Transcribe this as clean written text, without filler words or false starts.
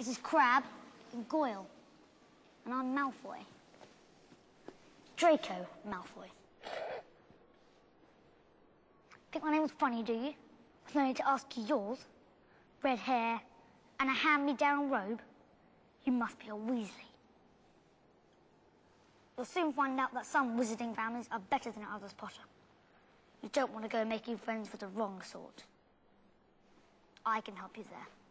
This is Crab and Goyle. And I'm Malfoy. Draco Malfoy. Think my name was funny, do you? With no need to ask you yours. Red hair and a hand-me-down robe. You must be a Weasley. You'll soon find out that some wizarding families are better than others, Potter. You don't want to go making friends with the wrong sort. I can help you there.